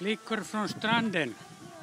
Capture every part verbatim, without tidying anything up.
Flickor från stranden.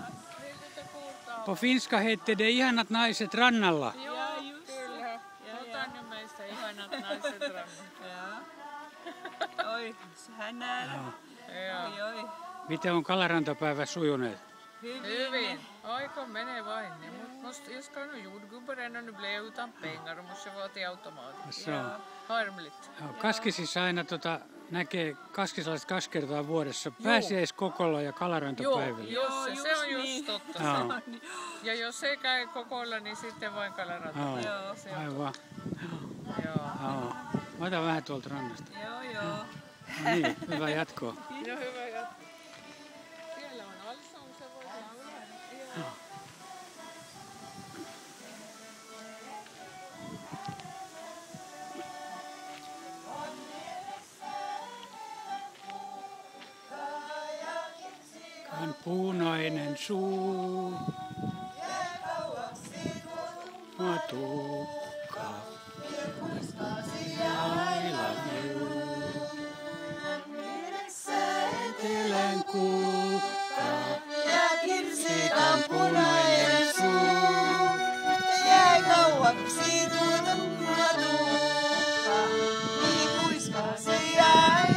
På finska hette det ihanat naiset rannalla. Ja, just kyllä. Otan nyt meistä ihanat naiset rannalla. Oi, sehän näin. Oi, oi. Miten on kalarantapäivä sujuneet? Hyvin. Hyvin. Aika menee vain. Mutta jos kan nu jordgubbar nu blev utan pengar och måste vara till automatiskt. Ja. Harmligt. Ja, Kaskisissa aina tota, näkee kaskisalaiset kaksi kertaa vuodessa. Pääsiäiskokolla ja kalarantapäivällä. Joo, jos, se on just niin. totta. Joo. Ja jos ei käy kokolla, niin sitten vain kalarantapäivä. Joo, Joo, se on aivan. Joo. Joo. Mä otan vähän tuolta rannasta. Joo, joo. No niin, hyvää jatkoa. Joo, hyvä jatko. Siellä on Alsson, se voi laulaa. On punainen suu, matukka, I love you. Etelän kukka, kirsikan punainen suu, Jäi kauaksi tuota matukka, ikuiskaa se jäi.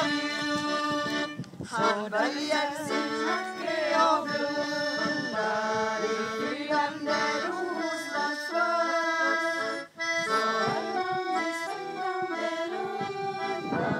Han börjar sin vackre och blundar i flygande rosas svart. Så alldeles flygande rundar.